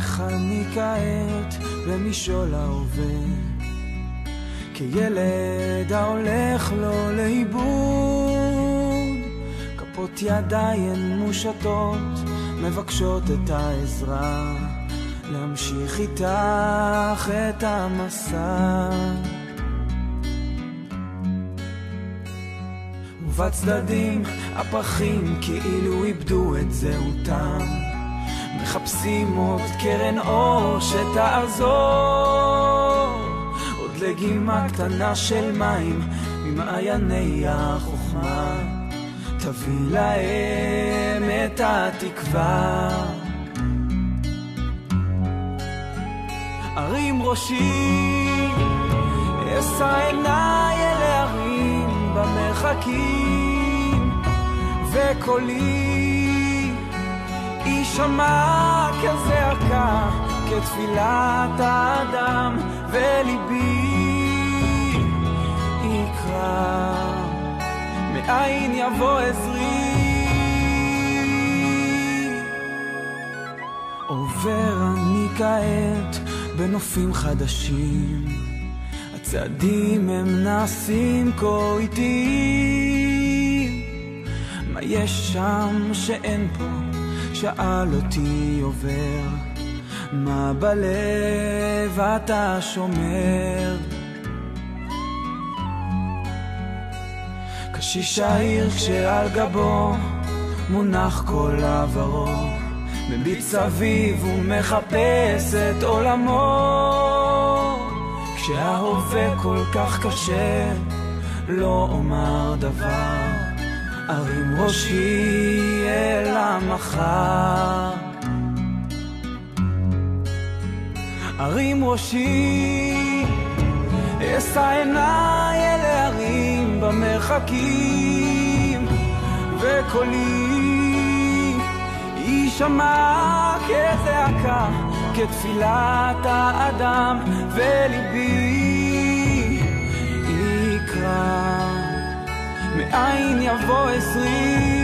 איך אני כעת במשעול ההווה, כילד ההולך לו לאיבוד, כפות ידיים מושטות מבקשות את העזרה, להמשיך איתך את המסע. ובצדדים הפרחים כאילו איבדו את זהותם, מחפשים עוד קרן אור שתעזור, עוד לגימה קטנה של מים ממעייני החוכמה, תביא להם את התקווה. הרים ראשי, אשא עיניי אל ההרים במרחקים, וקולי יישמע כזעקה, כתפילת האדם, וליבי יקרא, מאין יבוא עזרי. עובר אני כעת בנופים חדשים, הצעדים הם נעשים כה איטיים, מה יש שם שאין פה? שאל אותי עובר, מה בלב אתה שומר? קשיש העיר כשעל גבו מונח כל עברו, מביט סביב ומחפש את עולמו, כשההווה כל כך קשה לא אומר דבר, ארים ראשי אל המחר. ארים ראשי, אשא עיניי אל ההרים במרחקים, וקולי יישמע כזעקה, כתפילת האדם, וליבי יקרא, מאין יבוא עזרי.